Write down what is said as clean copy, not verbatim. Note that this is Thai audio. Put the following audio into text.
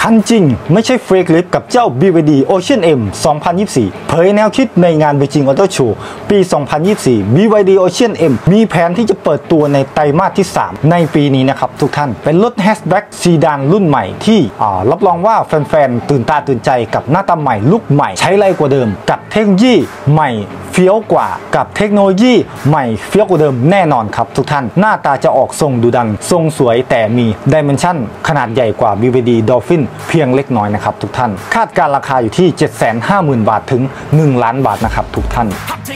ทันจริงไม่ใช่เฟกลิฟกับเจ้า BYD Ocean M 2024 เผยแนวคิดในงาน Beijing Auto Show ปี 2024 BYD Ocean M มีแผนที่จะเปิดตัวในไตรมาสที่ 3 ในปีนี้นะครับทุกท่านเป็นรถแฮชแบ็กซีดานรุ่นใหม่ที่รับรองว่าแฟนๆตื่นตาตื่นใจกับหน้าตาใหม่ลุคใหม่ใช้ไรกว่าเดิมกับเทคโนโลยีใหม่เฟี้ยวกว่ากับเทคโนโลยีใหม่เฟี้ยวกว่าเดิมแน่นอนครับทุกท่านหน้าตาจะออกทรงดุดันทรงสวยแต่มีดิเมนชั่นขนาดใหญ่กว่า BYD Dolphin เพียงเล็กน้อยนะครับทุกท่านคาดการราคาอยู่ที่ 750,000 บาทถึง 1 ล้านบาทนะครับทุกท่าน